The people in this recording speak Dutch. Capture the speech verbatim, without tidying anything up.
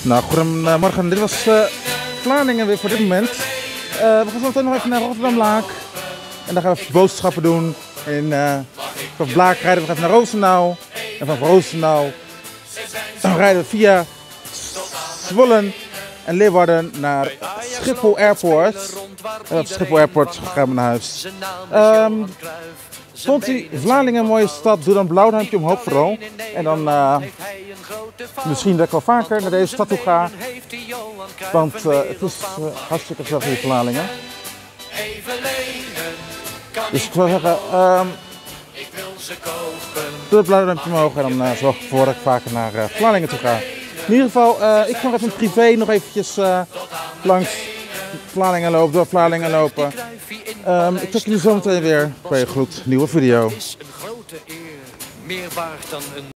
Nou, goedemorgen. Dit was uh, Vlaardingen weer voor dit moment. Uh, we gaan zo meteen nog even naar Rotterdam-Laak. En dan gaan we even boodschappen doen. En uh, van Blaak rijden we even naar Roosendaal. En van Roosendaal dan rijden we via Zwolle en Leeuwarden naar Schiphol Airport. En op Schiphol Airport gaan we naar huis. Um, Vond u Vlaardingen een mooie stad? Doe dan een blauw duimpje omhoog vooral. En dan uh, misschien dat ik wel vaker naar deze stad toe ga. Want uh, het is uh, hartstikke gezellig in Vlaardingen. Dus ik wil zeggen, um, doe het blauw duimpje omhoog en dan uh, zorg ik ervoor dat ik vaker naar uh, Vlaardingen toe ga. In ieder geval, uh, ik ga nog even privé nog eventjes uh, langs Vlaardingen lopen, door Vlaardingen lopen. Um, ik check jullie zo meteen weer bij een gloednieuwe video.